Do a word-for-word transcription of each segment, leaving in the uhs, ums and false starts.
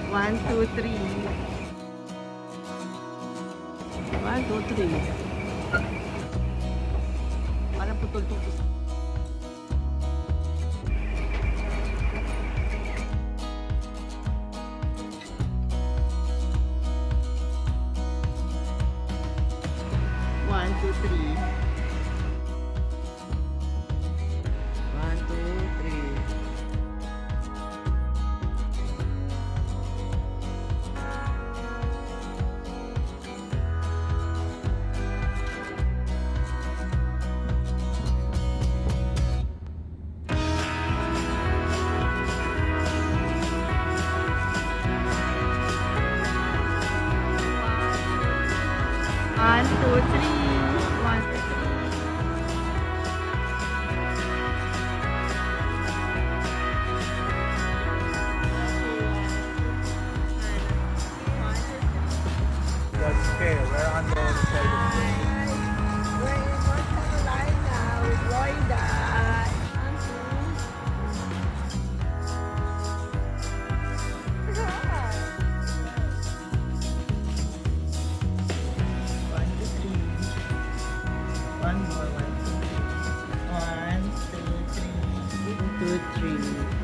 One, two, three. One, two, three. Parang putol-tol. One, two, three. One, two, three. One, two, three. One, two, three. That's scale. We're on the other side of the We're in North Carolina with Lloyda. One, two, three. One more. One, two, three. One, two, three. Two, three.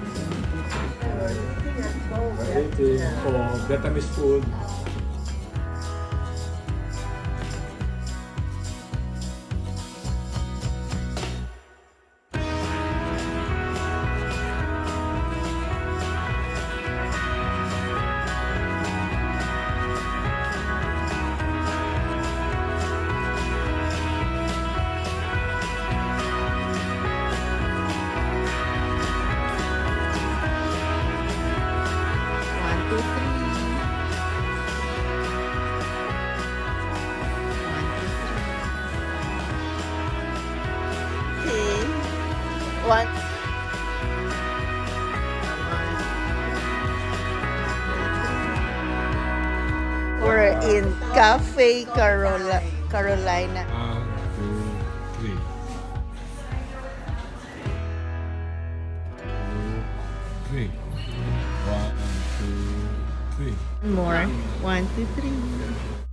We're waiting for Vietnamese food. One, two, three. One, two, three. Okay. One. We're in Cafe Carola Carolina. One, two, three. Two, three. One, two, three. More. One, two, three.